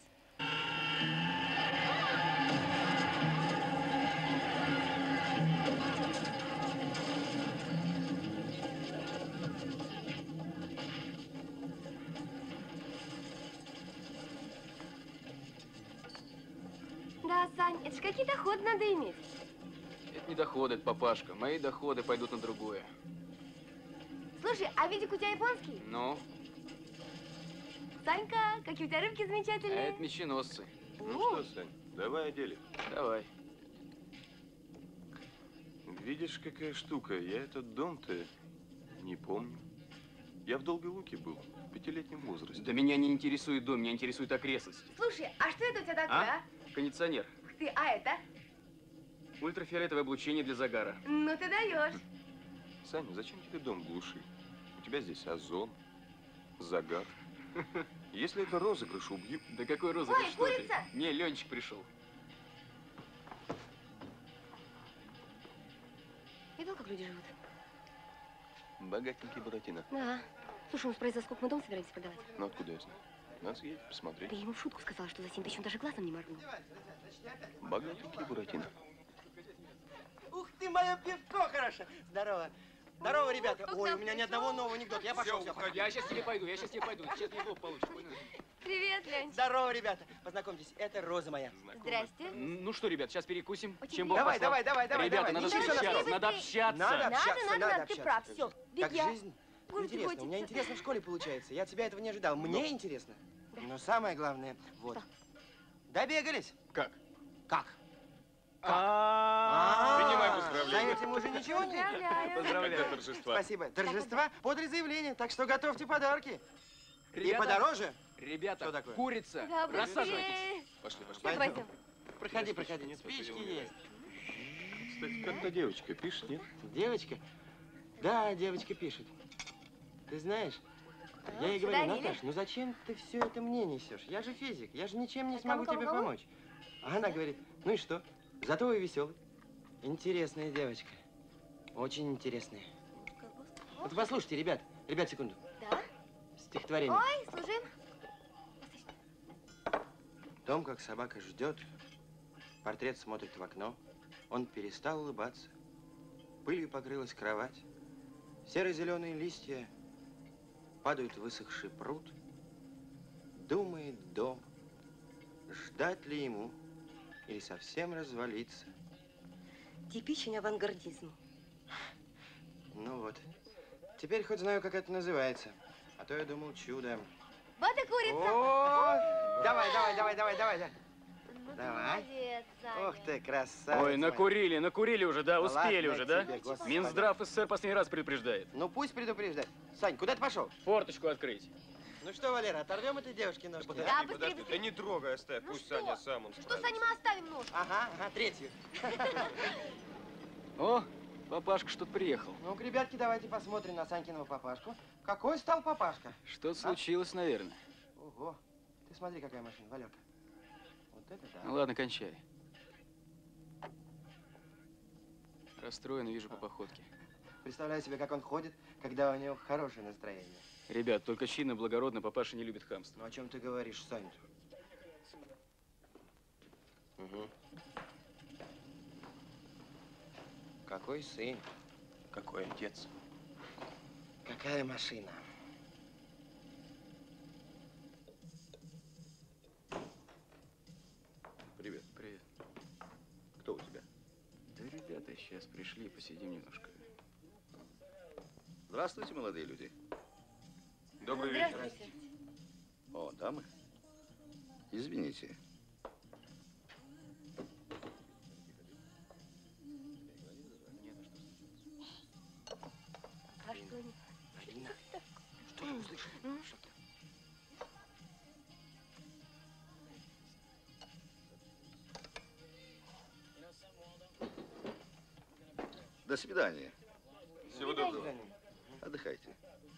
Да, Сань, это ж какие доходы надо иметь. Это не доходы, это папашка. Мои доходы пойдут на другое. Слушай, а видик у тебя японский? Ну, Санька, какие у тебя рыбки а замечательные. это меченосцы. Ну что, Сань, давай о деле. Давай. Видишь, какая штука? Я этот дом-то не помню. Я в Долгой Луке был, в пятилетнем возрасте. Да меня не интересует дом, меня интересует окрестности. Слушай, а что это у тебя такое, а? А? Кондиционер. Ух ты, а это? Ультрафиолетовое облучение для загара. Ну ты даешь. Саня, зачем тебе дом глуши? У тебя здесь озон, загар. Если это розыгрыш, убью. Да какой розыгрыш? Ой, что ты? курица! Не, Ленчик пришел. Видел, как люди живут? Богатенький Буратино. Да. Слушай, ну спроси, за сколько мы дом собираемся продавать? Ну откуда я знаю? Надо съездить, посмотреть. Да я ему в шутку сказала, что за семь тысяч он даже глазом не моргнул. Богатенький Буратино. Ух ты, мое пивко хорошо. Здорово. Здорово, ребята. Ой, у меня ни одного нового анекдота. Я пошел. Все, уходи. Я сейчас тебе пойду, я сейчас тебе пойду. Сейчас не зло получишь. понял? Привет, Лень. Здорово, ребята. Познакомьтесь, это Роза моя. Здрасте. Ну что, ребят, сейчас перекусим. Очень Чем Бог Давай, послал. давай, давай, давай. Ребята, давай. надо Ничего общаться, страшного. надо общаться. Надо общаться, надо, надо надо, ты общаться. прав. Всё, Как ведь я- жизнь? Курочки Интересно, у меня хочется. интересно в школе получается. Я от тебя этого не ожидал. Мне интересно. Но самое главное, вот. Добегались? Как? Как? А, принимай поздравления. За этим уже ничего нет? Поздравляю. Когда торжества? Спасибо. Торжества подали заявление, так что готовьте подарки. И Ребята, подороже. Ребята, Что такое? курица. Да, Рассаживайтесь. Пошли, пошли. Давай, пойдем. Проходи, проходи. Спички есть. Кстати, как-то девочка пишет, нет? Девочка? Да, девочка пишет. Ты знаешь, я ей говорю, подарили. Наташ, ну зачем ты все это мне несешь? Я же физик, я же ничем не А смогу кому, тебе кому, кому? помочь. А она говорит, ну и что? Зато вы веселый. Интересная девочка. Очень интересная. Вот послушайте, ребят, ребят, секунду. Да? Стихотворение. Ой, служим. Том, как собака ждет, портрет смотрит в окно. Он перестал улыбаться. Пылью покрылась кровать. Серо-зеленые листья падают в высохший пруд. Думает дом, ждать ли ему или совсем развалиться. Типичный авангардизм. Ну вот. Теперь хоть знаю, как это называется. А то я думал, чудо. Вот и курица. О, давай, давай, давай, давай, давай. давай. Ну ты Давай. молодец, Саня. Ох ты, красавец. Ой, накурили, накурили уже, да? Да Успели ладно уже, да? тебе, господи. Минздрав СССР последний раз предупреждает. Ну пусть предупреждает. Сань, куда ты пошел? Форточку открыть. Ну что, Валера, оторвем этой девушке ножки? Подожди, Да, быстрее, подожди, быстрее. да не трогай, оставь, Ну пусть что? Саня сам он Что, справится. Саня, мы оставим нож? Ага, ага, третью. О, папашка что-то приехал. Ну-ка, ребятки, давайте посмотрим на Санькиного папашку. Какой стал папашка? Что-то случилось, наверное. Ого. Ты смотри, какая машина, Валерка. Вот это да. Ну ладно, кончай. Расстроен, вижу по походке. Представляю себе, как он ходит, когда у него хорошее настроение. Ребят, только чинно, благородно, папаша не любит хамство. Ну о чем ты говоришь, Сань? Угу. Какой сын? Какой отец? Какая машина? Привет. Привет. Кто у тебя? Да ребята сейчас пришли, посидим немножко. Здравствуйте, молодые люди. Добрый вечер. Здравствуйте. О, дамы. Извините. А что они? Алина, что ты услышал? Ну, что? До свидания. Всего доброго. Отдыхайте.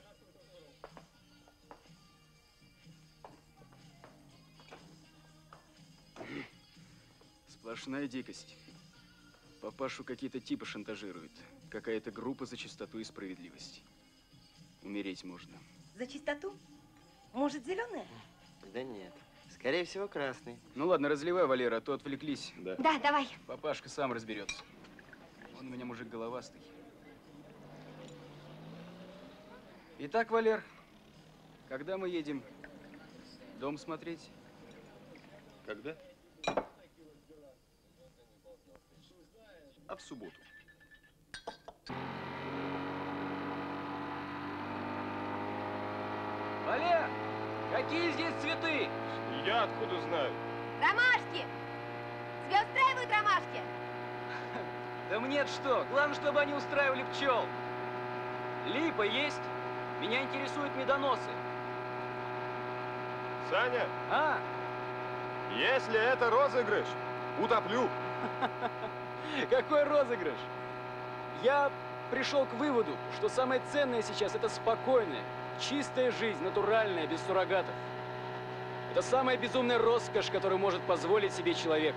Сплошная дикость. Папашу какие-то типы шантажируют. Какая-то группа за чистоту и справедливость. Умереть можно. За чистоту? Может, зеленая? Да нет. Скорее всего, красный. Ну ладно, разливай, Валера, а то отвлеклись. Да, давай. Папашка сам разберется. Он у меня мужик головастый. Итак, Валер, когда мы едем дом смотреть? Когда? А в субботу. Валер, какие здесь цветы? Я откуда знаю? Ромашки! Тебя устраивают ромашки? Да мне-то что? Главное, чтобы они устраивали пчел. Липа есть? Меня интересуют медоносы. Саня, А? если это розыгрыш, утоплю. Какой розыгрыш? Я пришел к выводу, что самое ценное сейчас это спокойная, чистая жизнь, натуральная, без суррогатов. Это самая безумная роскошь, которую может позволить себе человек.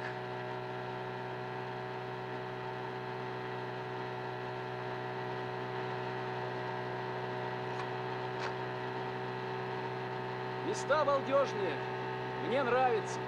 Места балдежные. Мне нравится.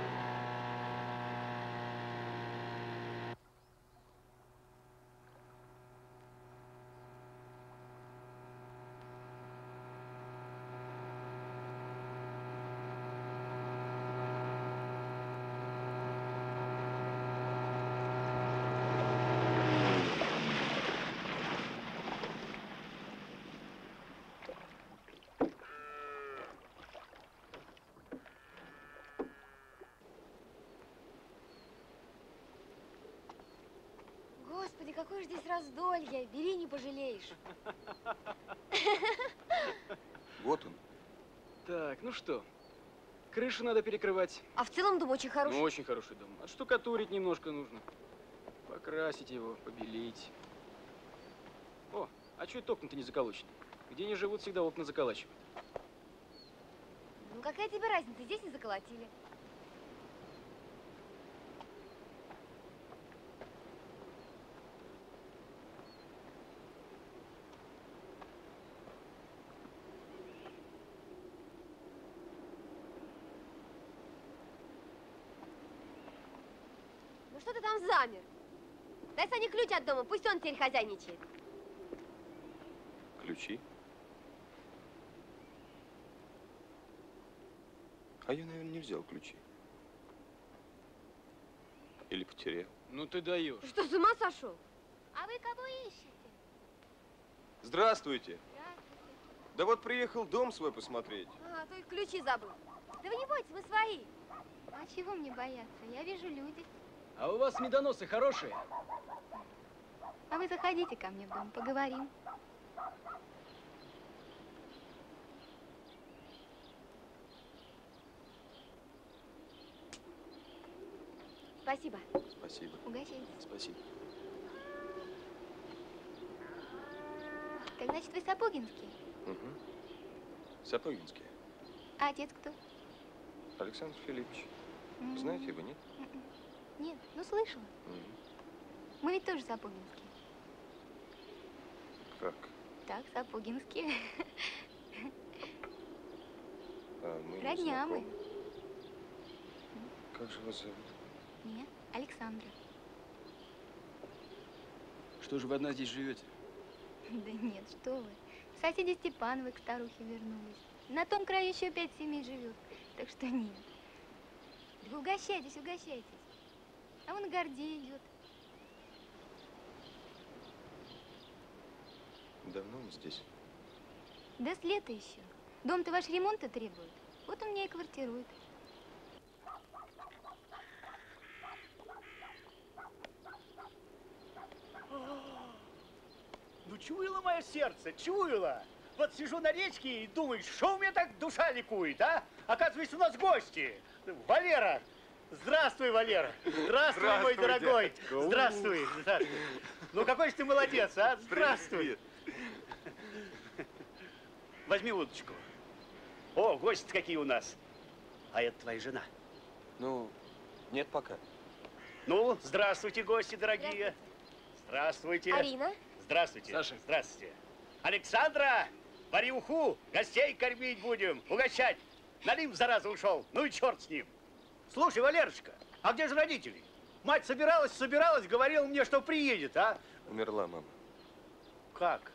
Господи, какое же здесь раздолье. Бери, не пожалеешь. Вот он. Так, ну что, крышу надо перекрывать. А в целом дом очень хороший. Ну, очень хороший дом. Отштукатурить немножко нужно. Покрасить его, побелить. О, а что это окна-то не заколочены? Где они живут, всегда окна заколачивают. Ну какая тебе разница, здесь не заколотили. Ну что ты там замер? Дай Сане ключ от дома, пусть он теперь хозяйничает. Ключи? А я, наверное, не взял ключи. Или потерял. Ну ты даешь. Что, с ума сошел? А вы кого ищете? Здравствуйте. Да вот приехал дом свой посмотреть. А, то и ключи забыл. Да вы не бойтесь, мы свои. А чего мне бояться? Я вижу люди. А у вас медоносы хорошие? А вы заходите ко мне в дом, поговорим. Спасибо. Спасибо. Угощайтесь. Спасибо. Так значит, вы Сапогинский? Угу. Сапогинский. А отец кто? Александр Филиппович. М. Знаете его, нет? М-м. Нет, ну слышала. Мгм. Мы ведь тоже Сапогинские. Как? Так, Сапогинские. А мы не Родня мы. знакомы. Как же вас зовут? Меня Александра. Что же вы одна здесь живете? Да нет, что вы. Соседи Степановы к старухе вернулись. На том краю еще пять семей живет. Так что нет. Да вы угощайтесь, угощайтесь. А вон Гордей идет. Давно он здесь? Да с лета еще. Дом-то ваш ремонта требует. Вот он меня и квартирует. Ну, чуяло мое сердце, чуяло. Вот сижу на речке и думаю, что у меня так душа ликует, а? Оказывается, у нас гости. Валера. Здравствуй, Валера. Здравствуй, мой Здравствуй, дорогой. дядька. Здравствуй. Здравствуй. Ну, какой же ты молодец, а? Здравствуй. Возьми удочку. О, гости какие у нас. А это твоя жена. Ну, нет пока. Ну, здравствуйте, гости дорогие. Здравствуйте. Арина? Здравствуйте. Саша. Здравствуйте. Александра, вари уху, гостей кормить будем, угощать. Налим, зараза, ушел. Ну и черт с ним. Слушай, Валерочка, а где же родители? Мать собиралась, собиралась, говорила мне, что приедет, а? Умерла мама. Как?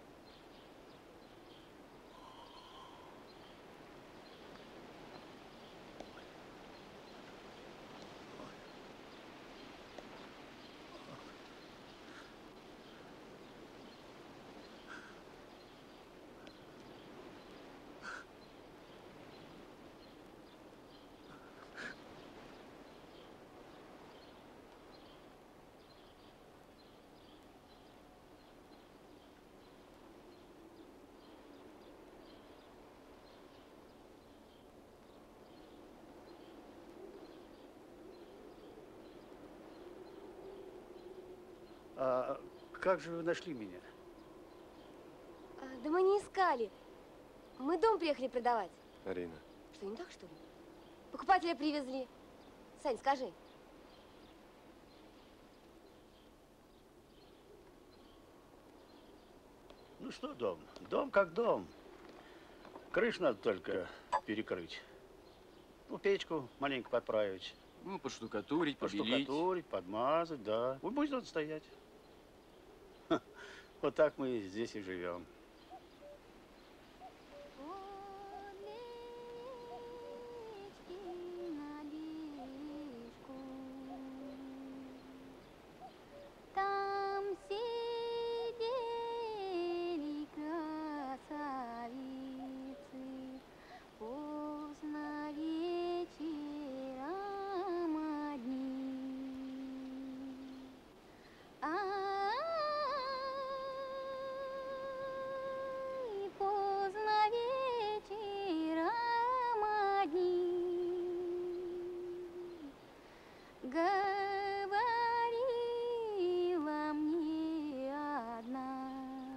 А как же вы нашли меня? А, да мы не искали. Мы дом приехали продавать. Арина. Что, не так, что ли? Покупателя привезли. Сань, скажи. Ну что дом? Дом как дом. Крышу надо только перекрыть. Ну, печку маленько подправить. Ну, подштукатурить, побелить. Подштукатурить, подмазать, да. Вот будет он стоять. Ха. Вот так мы здесь и живем. Там сидели красавицы, поздно вечером одни. Ай, поздно вечером одни. Говорила мне одна.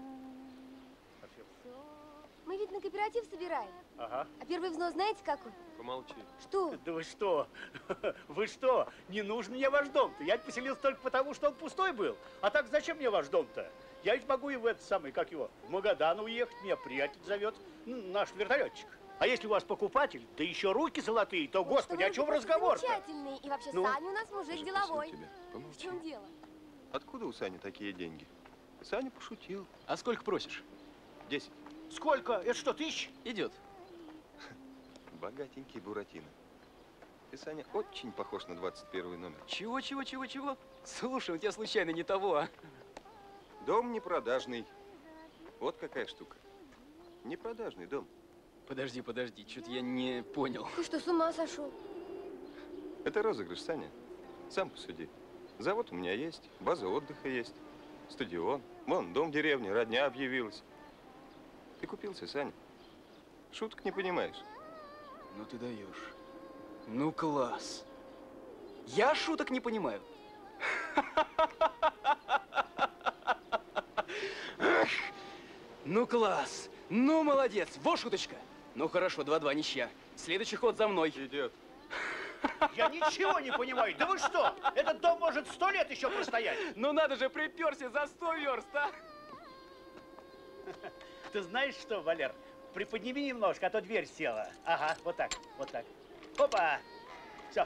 Мы ведь на кооператив собираем. Ага. А первый взнос знаете какой? Помолчи. Что? Да вы что? Вы что? Не нужен мне ваш дом-то. Я поселился только потому, что он пустой был. А так зачем мне ваш дом-то? Я ведь могу и в этот самый, как его, в Магадан уехать. Меня приятель зовет, ну, наш вертолетчик. А если у вас покупатель, да еще руки золотые, то, господи, о чем разговор-то? Замечательный. И вообще, Ну? Саня у нас мужик Скажи, деловой. просил тебя, В помолчи. чем дело? Откуда у Сани такие деньги? Саня пошутил. А сколько просишь? Десять. Сколько? Это что, тысяч? Идет. Богатенький Буратино. Ты, Саня, очень похож на двадцать первый номер. Чего, чего, чего, чего? Слушай, у тебя случайно не того, а? Дом непродажный. Вот какая штука. Непродажный дом. Подожди, подожди, что-то я не понял. Ты что, с ума сошел? Это розыгрыш, Саня. Сам посуди. Завод у меня есть, база отдыха есть, стадион. Вон, дом в деревне, родня объявилась. Ты купился, Саня. Шуток не понимаешь. Ну ты даешь. Ну класс. Я шуток не понимаю. Ну класс. Ну молодец. Вот шуточка. Ну хорошо, два-два, ничья. Следующий ход за мной. Идет. Я ничего не понимаю. Да вы что? Этот дом может сто лет еще простоять. Ну надо же, приперся за сто верст, а? Ты знаешь что, Валер? приподними немножко, а то дверь села. Ага, вот так, вот так. Опа! Все.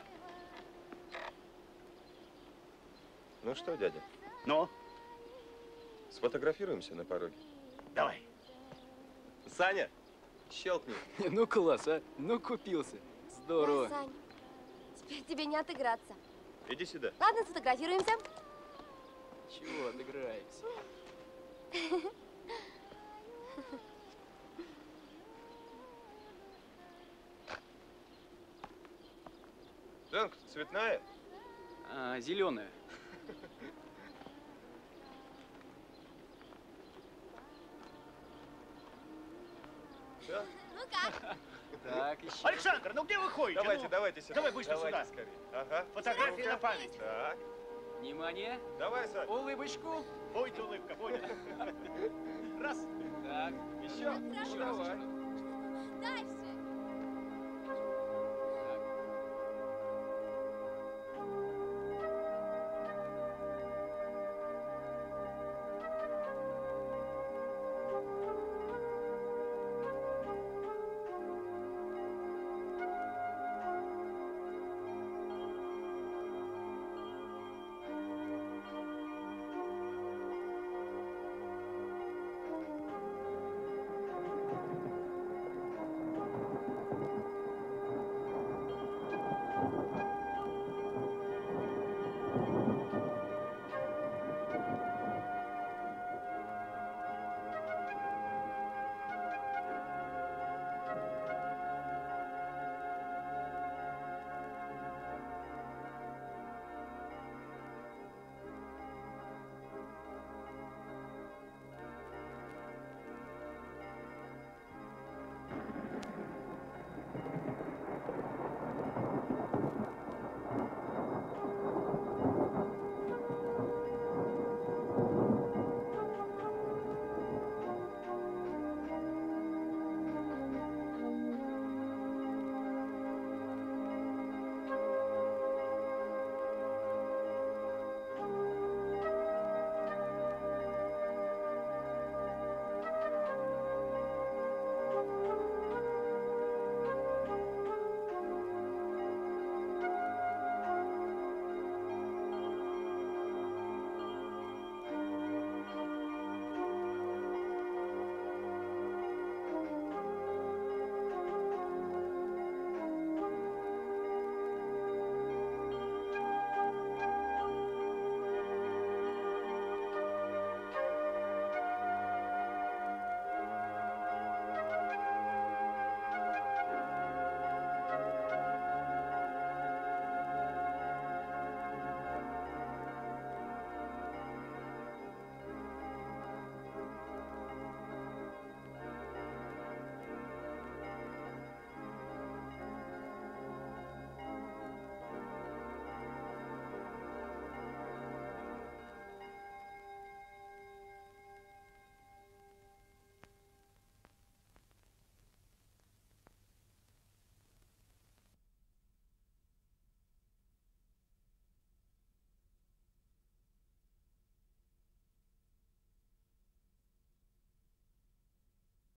Ну что, дядя? Ну? Сфотографируемся на пороге. Давай. Саня, щелкни. Ну класс, а? Ну купился. Здорово. Да, Сань, теперь тебе не отыграться. Иди сюда. Ладно, сфотографируемся. Чего отыграемся? Пленка цветная? А, зеленая. Все? Ну как? Так, еще. Александр, ну где вы ходите? Давайте, Ну, давайте сюда. Давай быстро Давайте сюда. скорее. Ага. Фотографии на память. Так. Внимание. Давай, Сань. Улыбочку. Будет улыбка, будет. Раз. Так. Еще. Еще Давай. раз. Дальше.